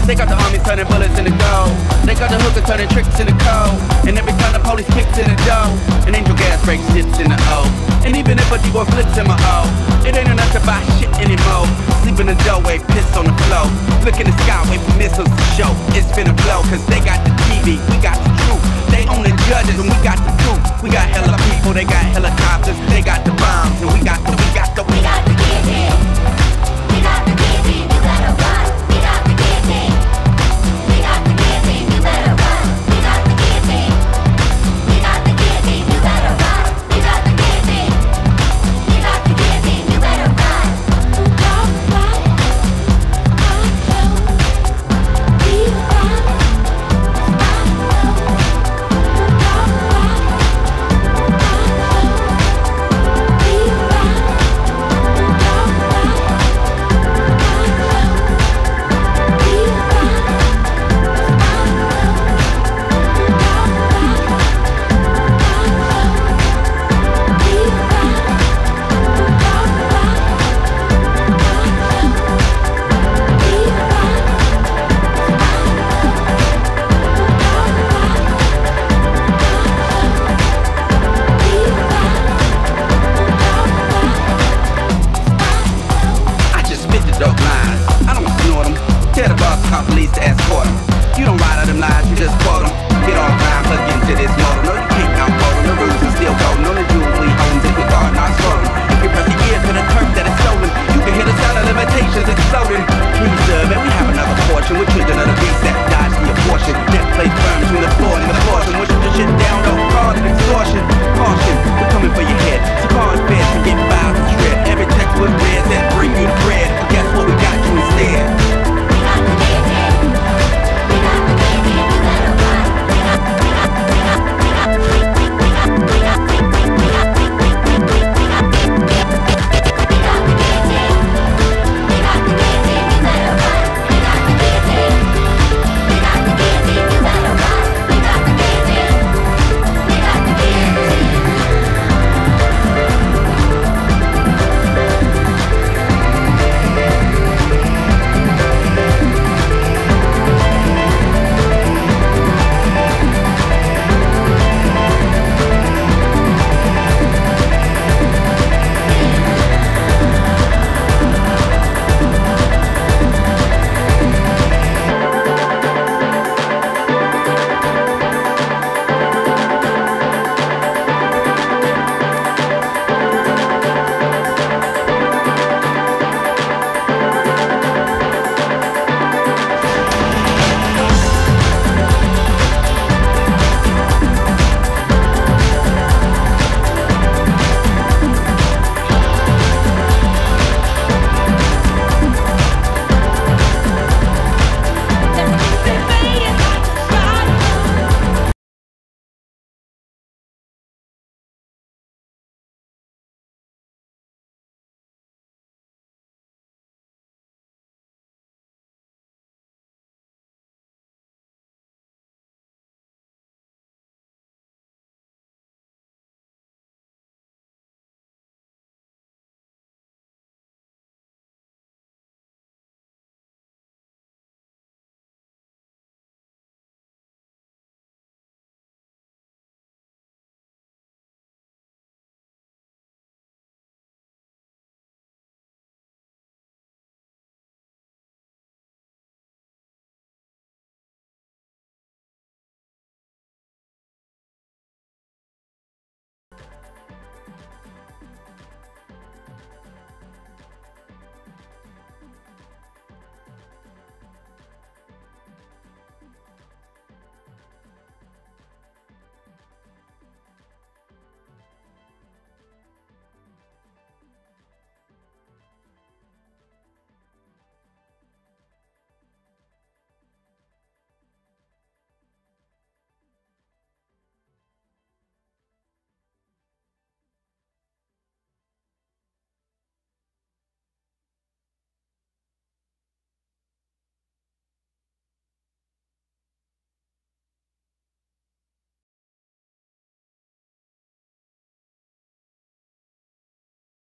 They got the army turning bullets into gold. They got the hookers turning tricks into cold. And every time the police kicks in the dough, an angel gas breaks hits in the O. And even if a D-boy flips in my O, it ain't enough to buy shit anymore. Sleep in the doorway, piss on the floor. Look in the sky, wait for missiles to show. It's finna blow, cause they got the TV, we got the truth. They own the judges and we got the truth. We got hella people, they got helicopters. They got the bombs and we got the guillotine. We got the guillotine, you better run. We got the guillotine, you better run. We got the guillotine, you better run. We got the guillotine, you better run.